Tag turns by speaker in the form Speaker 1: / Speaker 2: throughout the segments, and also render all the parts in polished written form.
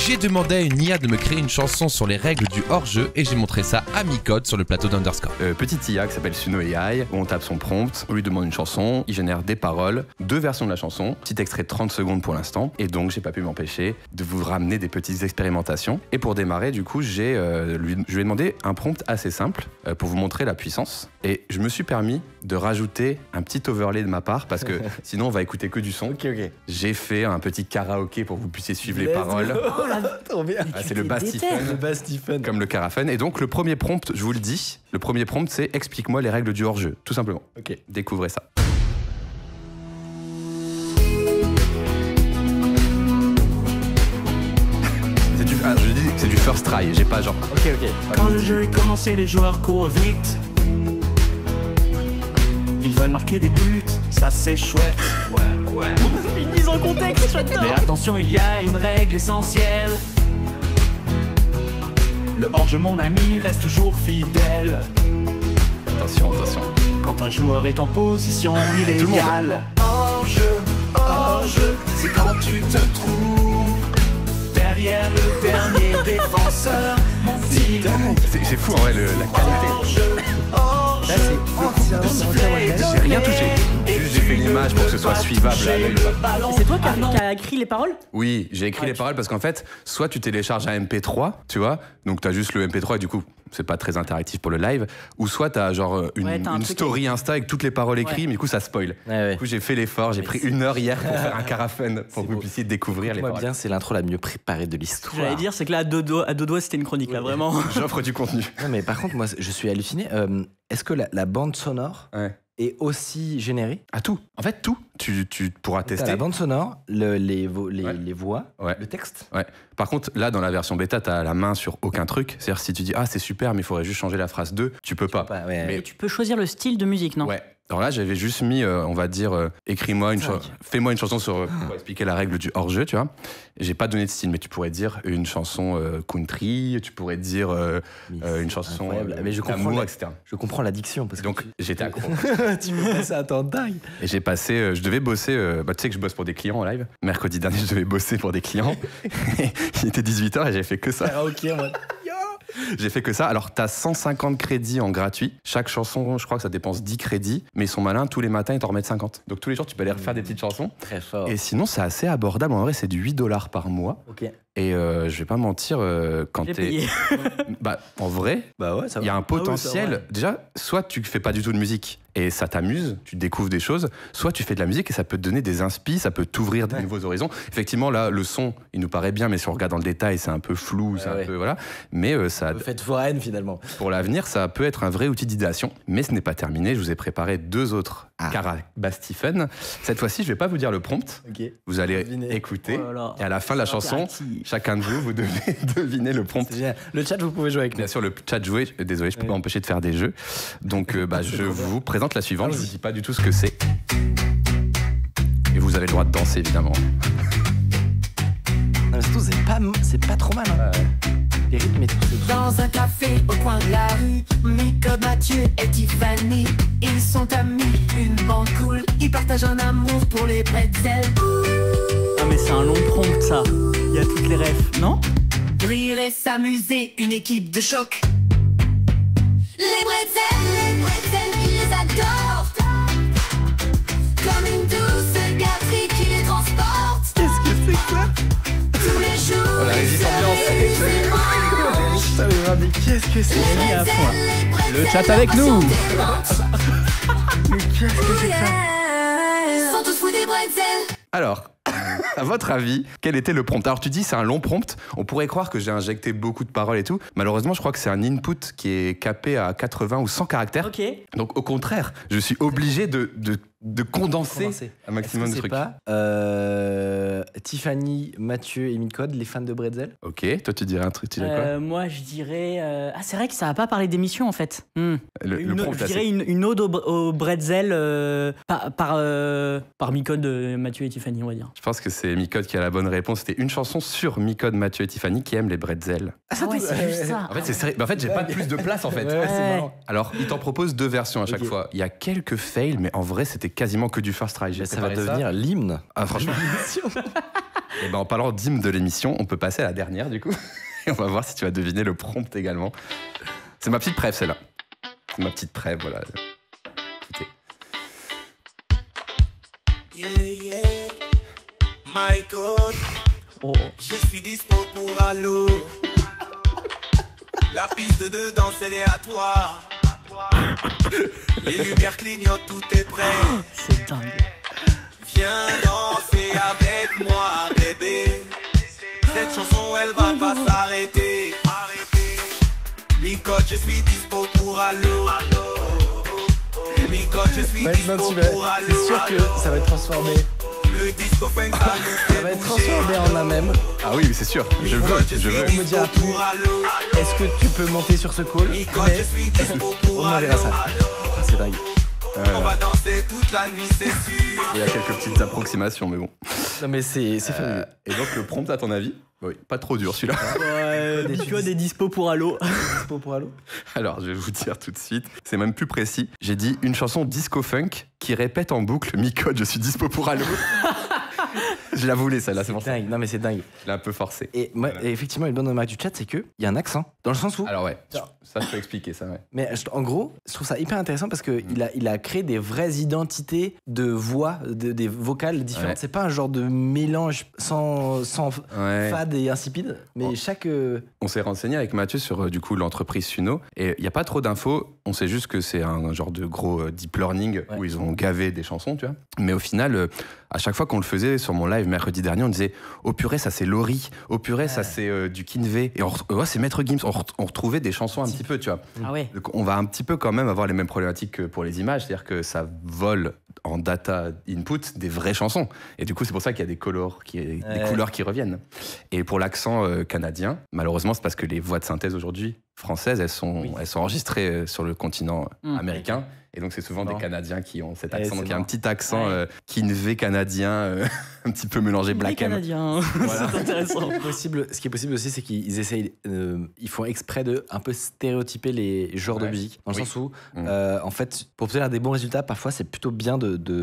Speaker 1: J'ai demandé à une IA de me créer une chanson sur les règles du hors-jeu et j'ai montré ça à Micode sur le plateau d'Underscore.
Speaker 2: Petite IA qui s'appelle Suno AI, où on tape son prompt, on lui demande une chanson, il génère des paroles, 2 versions de la chanson, petit extrait de 30 secondes pour l'instant, et donc j'ai pas pu m'empêcher de vous ramener des petites expérimentations. Et pour démarrer, du coup, je lui ai demandé un prompt assez simple pour vous montrer la puissance. Et je me suis permis de rajouter un petit overlay de ma part parce que sinon on va écouter que du son.
Speaker 3: Ok.
Speaker 2: J'ai fait un petit karaoké pour que vous puissiez suivre les paroles.
Speaker 3: Trop bien.
Speaker 2: C'est le bass Stephen.
Speaker 3: Le bass Stephen.
Speaker 2: Comme le Carafen. Et donc le premier prompt, je vous le dis, le premier prompt c'est explique-moi les règles du hors-jeu, tout simplement.
Speaker 3: Ok.
Speaker 2: Découvrez ça. Je dis que c'est du first try, j'ai pas genre.
Speaker 3: Ok.
Speaker 4: Quand le jeu est commencé, les joueurs courent vite. Ils veulent marquer des buts, ça c'est chouette. Ouais.
Speaker 5: Une mise en contexte, j'adore.
Speaker 4: Mais attention, il y a une règle essentielle. Le hors-jeu, mon ami, reste toujours fidèle.
Speaker 2: Attention.
Speaker 4: Quand un joueur est en position
Speaker 2: Tout le monde.
Speaker 4: illégale. Hors-jeu, c'est quand tu te trouves derrière le dernier défenseur. Mon petit
Speaker 2: C'est fou en vrai la qualité.
Speaker 3: Là, c'est
Speaker 2: J'ai rien touché. Juste j'ai fait l'image pour que ce soit suivable à l'œil.
Speaker 5: C'est toi qui as écrit les paroles?
Speaker 2: Oui, j'ai écrit les paroles parce qu'en fait, soit tu télécharges un MP3, tu vois, donc t'as juste le MP3 et du coup, c'est pas très interactif pour le live, ou soit t'as genre une story Insta avec toutes les paroles écrites, mais du coup ça spoil.
Speaker 3: Ouais.
Speaker 2: Du coup, j'ai fait l'effort, j'ai pris 1 heure hier pour faire un Carafen pour que vous puissiez découvrir les
Speaker 3: Moi
Speaker 2: paroles.
Speaker 3: bien, c'est l'intro la mieux préparée de l'histoire.
Speaker 5: J'allais dire, c'est que là, à deux doigts, c'était une chronique, là, vraiment.
Speaker 2: J'offre du contenu.
Speaker 3: Non, mais par contre, moi, je suis halluciné. Est-ce que la bande sonore
Speaker 2: Ouais.
Speaker 3: est aussi générée?
Speaker 2: À tout. En fait, tout. Tu pourras
Speaker 3: T'as
Speaker 2: tester.
Speaker 3: la bande sonore, les
Speaker 2: Ouais.
Speaker 3: voix,
Speaker 2: Ouais.
Speaker 3: le texte.
Speaker 2: Ouais. Par contre, là, dans la version bêta, t'as la main sur aucun truc. C'est-à-dire, si tu dis, ah, c'est super, mais il faudrait juste changer la phrase 2, tu peux pas.
Speaker 3: Ouais.
Speaker 2: Mais-
Speaker 5: Et tu peux choisir le style de musique, non?
Speaker 2: Ouais. Alors là, j'avais juste mis, on va dire, écris-moi une chanson, fais-moi une chanson pour expliquer la règle du hors-jeu, tu vois. J'ai pas donné de style, mais tu pourrais dire une chanson country, tu pourrais dire une chanson
Speaker 3: Incroyable. Mais je comprends
Speaker 2: d'amour,
Speaker 3: la-
Speaker 2: etc.
Speaker 3: Je comprends l'addiction parce que
Speaker 2: Donc j'étais accro.
Speaker 3: tu me passes un temps dingue.
Speaker 2: Et j'ai passé, je devais bosser, tu sais que je bosse pour des clients en live. Mercredi dernier, je devais bosser pour des clients. Il était 18h et j'ai fait que ça.
Speaker 3: Karaoké en mode.
Speaker 2: J'ai fait que ça. Alors, t'as 150 crédits en gratuit. Chaque chanson, je crois que ça dépense 10 crédits. Mais ils sont malins, tous les matins, ils t'en remettent 50. Donc, tous les jours, tu peux aller refaire des petites chansons.
Speaker 3: Très fort.
Speaker 2: Et sinon, c'est assez abordable. En vrai, c'est du 8$ par mois.
Speaker 3: Ok.
Speaker 2: Et je vais pas mentir, quand
Speaker 5: J'ai
Speaker 2: t'es.
Speaker 5: payé.
Speaker 2: Bah, en vrai,
Speaker 3: Bah ouais, ça va.
Speaker 2: il y a un
Speaker 5: oui,
Speaker 2: potentiel.
Speaker 5: c'est vrai.
Speaker 2: Déjà, soit tu fais pas du tout de musique et ça t'amuse, tu découvres des choses, soit tu fais de la musique et ça peut te donner des inspi, ça peut t'ouvrir des nouveaux horizons. Effectivement, là, le son, il nous paraît bien, mais si on regarde dans le détail, c'est un peu flou, c'est un peu. Voilà. Mais ça.
Speaker 3: Faites foraine finalement.
Speaker 2: Pour l'avenir, ça peut être un vrai outil d'idéation. Mais ce n'est pas terminé. Je vous ai préparé 2 autres Stephen. Cette fois-ci, je ne vais pas vous dire le prompt.
Speaker 3: Ok.
Speaker 2: Vous allez
Speaker 3: Devinez.
Speaker 2: écouter.
Speaker 5: Oh là là.
Speaker 2: Et à la fin de la chanson,
Speaker 5: Interactif.
Speaker 2: chacun de vous devez deviner le prompt.
Speaker 3: C'est génial. Le chat, vous pouvez jouer avec nous.
Speaker 2: Bien sûr, le chat jouer. Désolé, je ne peux pas empêcher de faire des jeux. Donc, je vous présente la suivante. Je ne vous dis pas du tout ce que c'est. Et vous avez le droit de danser, évidemment.
Speaker 3: Non, mais surtout, c'est pas trop mal. Hein. Les rythmes et tout, c'est tout.
Speaker 6: Dans un café au coin de la rue, Micode, Mathieu et Tiffany, ils sont amis, une bande cool, ils partagent un amour pour les pretzels.
Speaker 5: Ah, mais c'est un long prompt, ça. Il y a toutes les refs, non?
Speaker 6: Rire et s'amuser, une équipe de choc. Les pretzels, ils les adorent. Comme une douce gâterie qui les transporte.
Speaker 3: Qu'est-ce que c'est que ça?
Speaker 6: Tous les jours,
Speaker 2: Oh, la résiste ambiance.
Speaker 3: Putain, mais qu'est-ce que c'est?
Speaker 5: On est à fond, là.
Speaker 6: le
Speaker 5: chat avec nous.
Speaker 3: Mais qu'est-ce que c'est que ça?
Speaker 6: Ils sont tous fous des pretzels.
Speaker 2: Alors, à votre avis, quel était le prompt? Alors tu dis c'est un long prompt, on pourrait croire que j'ai injecté beaucoup de paroles et tout. Malheureusement, je crois que c'est un input qui est capé à 80 ou 100 caractères.
Speaker 5: Ok.
Speaker 2: Donc au contraire, je suis obligé de condenser un maximum de
Speaker 3: Est-ce que
Speaker 2: trucs.
Speaker 3: c'est pas Tiffany, Mathieu et Micode, les fans de Bretzel?
Speaker 2: Ok, toi tu dirais un truc, tu dirais quoi?
Speaker 5: Moi, je dirais... Ah, c'est vrai que ça va pas parler d'émission, en fait.
Speaker 2: Le prompt,
Speaker 5: je
Speaker 2: là,
Speaker 5: dirais une ode au bretzel par Micode, Mathieu et Tiffany, on va dire.
Speaker 2: Je pense que c'est Micode qui a la bonne réponse. C'était une chanson sur Micode, Mathieu et Tiffany qui aiment les bretzels.
Speaker 5: Ah ouais, c'est juste ça.
Speaker 2: En fait, c'est sérieux. En fait, j'ai pas plus de place en fait.
Speaker 3: Ouais, c'est marrant.
Speaker 2: Alors, il t'en propose 2 versions à chaque
Speaker 3: Ok.
Speaker 2: fois. Il y a quelques fails, mais en vrai, c'était quasiment que du first try. J'ai
Speaker 3: Ça va
Speaker 2: préparé
Speaker 3: devenir l'hymne.
Speaker 2: Ah, franchement. Et ben, en parlant d'hymne de l'émission, on peut passer à la dernière du coup. Et on va voir si tu vas deviner le prompt également. C'est ma petite preuve, celle-là. C'est ma petite preuve, voilà. Écoutez.
Speaker 4: Yeah, my God,
Speaker 5: Oh.
Speaker 4: je suis dispo pour Halo. La piste de danse elle est à toi. Les lumières clignotent, tout est prêt.
Speaker 5: C'est dingue.
Speaker 4: Viens danser avec moi, bébé. Cette chanson elle va pas s'arrêter. Micode, je suis dispo pour Halo. Micode, je suis dispo pour Halo.
Speaker 3: C'est sûr que ça va être transformé.
Speaker 4: Le disco funk
Speaker 3: Ça va être transformé en un même.
Speaker 2: Ah oui, c'est sûr. Je veux.
Speaker 3: On me dira plus. Est-ce que tu peux monter sur ce call? Mais on verra ça. C'est dingue.
Speaker 4: On va danser toute la nuit, c'est sûr.
Speaker 2: Il y a quelques petites approximations, mais bon.
Speaker 3: Non mais c'est fabuleux.
Speaker 2: Et donc le prompt, à ton avis? Oui, pas trop dur celui-là.
Speaker 5: Ouais, tu vois des dispos pour Halo.
Speaker 3: Dispo pour Halo?
Speaker 2: Alors, je vais vous dire tout de suite, c'est même plus précis. J'ai dit une chanson disco-funk qui répète en boucle Micode, je suis dispo pour Halo. Je la voulais, celle-là, c'est pour ça.
Speaker 3: Dingue. Non mais c'est dingue.
Speaker 2: Je l'ai un peu forcé.
Speaker 3: Et moi, effectivement, une bonne remarque du chat, c'est qu'il y a un accent. Dans le sens où.
Speaker 2: Alors, ouais, ça, je peux expliquer ça, ouais.
Speaker 3: Mais en gros, je trouve ça hyper intéressant parce qu'il a créé des vraies identités de voix, des vocales différentes.
Speaker 2: Ouais.
Speaker 3: C'est pas un genre de mélange sans
Speaker 2: Ouais.
Speaker 3: fade et insipide, mais
Speaker 2: Oh.
Speaker 3: chaque.
Speaker 2: On s'est renseigné avec Mathieu sur du coup l'entreprise Suno et il n'y a pas trop d'infos. On sait juste que c'est un genre de gros deep learning où ils ont gavé des chansons, tu vois. Mais au final, à chaque fois qu'on le faisait sur mon live mercredi dernier, on disait oh purée, ça c'est Laurie, oh purée, ça c'est du Kinvey, et oh, c'est Maître Gims. On retrouvait des chansons un petit peu, tu vois.
Speaker 5: Ah ouais.
Speaker 2: Donc on va un petit peu quand même avoir les mêmes problématiques que pour les images, c'est-à-dire que ça vole en data input des vraies chansons. Et du coup, c'est pour ça qu'il y a des couleurs qui reviennent. Et pour l'accent canadien, malheureusement, c'est parce que les voix de synthèse aujourd'hui françaises, elles sont enregistrées sur le continent américain. Et donc, c'est souvent des Canadiens qui ont cet accent. Donc, il y a un petit accent Kinvey canadien, un petit peu mélangé Black M.
Speaker 5: Canadien.
Speaker 3: Voilà.
Speaker 5: C'est intéressant.
Speaker 3: Ce qui est possible aussi, c'est qu'ils essayent, ils font exprès de un peu stéréotyper les genres de musique. Dans le sens où, en fait, pour obtenir des bons résultats, parfois, c'est plutôt bien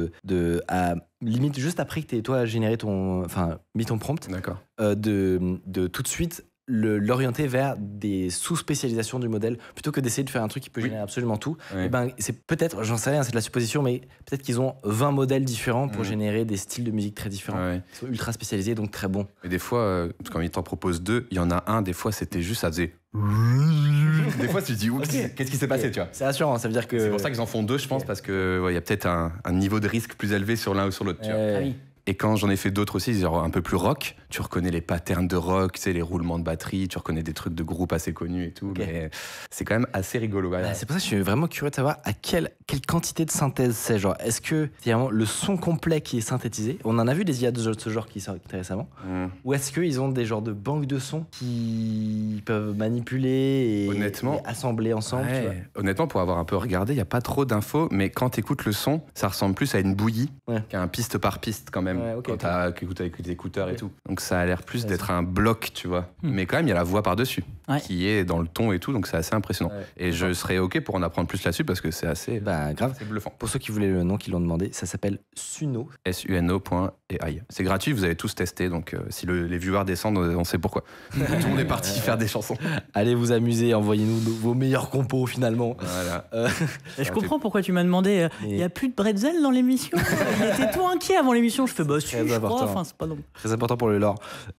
Speaker 3: à limite juste après que tu aies toi généré mis ton prompt,
Speaker 2: D'accord.
Speaker 3: de tout de suite l'orienter vers des sous-spécialisations du modèle plutôt que d'essayer de faire un truc qui peut générer absolument tout.
Speaker 2: Oui.
Speaker 3: Et ben, c'est peut-être, j'en sais rien, c'est de la supposition, mais peut-être qu'ils ont 20 modèles différents pour générer des styles de musique très différents.
Speaker 2: Ouais.
Speaker 3: Ils sont ultra spécialisés, donc très bons.
Speaker 2: Et des fois, quand ils t'en proposent deux, il y en a un, des fois, c'était juste, ça faisait. Des fois, tu te dis, oups, qu'est-ce qui s'est passé, tu vois.
Speaker 3: C'est rassurant, ça veut dire que.
Speaker 2: C'est pour ça qu'ils en font deux, je pense, parce que il y a peut-être un niveau de risque plus élevé sur l'un ou sur l'autre. Tu vois.
Speaker 5: Ah oui.
Speaker 2: Et quand j'en ai fait d'autres aussi, genre un peu plus rock, tu reconnais les patterns de rock, tu sais, les roulements de batterie, tu reconnais des trucs de groupes assez connus et tout. Mais c'est quand même assez rigolo. Ouais.
Speaker 3: C'est pour ça que je suis vraiment curieux de savoir à quelle quantité de synthèse c'est. Genre, est-ce que c'est vraiment le son complet qui est synthétisé? On en a vu des IA de ce genre qui sortent récemment. Ou est-ce qu'ils ont des genres de banques de sons qui peuvent manipuler et,
Speaker 2: Honnêtement,
Speaker 3: et assembler ensemble?
Speaker 2: Ouais.
Speaker 3: Tu vois.
Speaker 2: Honnêtement, pour avoir un peu regardé, il n'y a pas trop d'infos, mais quand tu écoutes le son, ça ressemble plus à une bouillie qu'à un piste par piste quand même. Quand tu écoutes avec les écouteurs et tout. Donc ça a l'air plus d'être un bloc, tu vois. Mais quand même, il y a la voix par-dessus qui est dans le ton et tout, donc c'est assez impressionnant. Et je serais OK pour en apprendre plus là-dessus parce que c'est assez,
Speaker 3: grave.
Speaker 2: c'est bluffant.
Speaker 3: Pour ceux qui voulaient le nom, qui l'ont demandé, ça s'appelle Suno.
Speaker 2: SUNO.ai. C'est gratuit, vous avez tous testé, donc si les viewers descendent, on sait pourquoi. Tout le monde est parti faire des chansons.
Speaker 3: Allez vous amuser, envoyez-nous vos meilleurs compos finalement.
Speaker 2: Voilà.
Speaker 5: Et je comprends pourquoi tu m'as demandé il n'y a plus de bretzel dans l'émission. Il était tout inquiet avant l'émission. Je fais bah si,
Speaker 3: Très
Speaker 5: je crois.
Speaker 3: important.
Speaker 5: Enfin, c'est pas long.
Speaker 3: Très important pour le lore.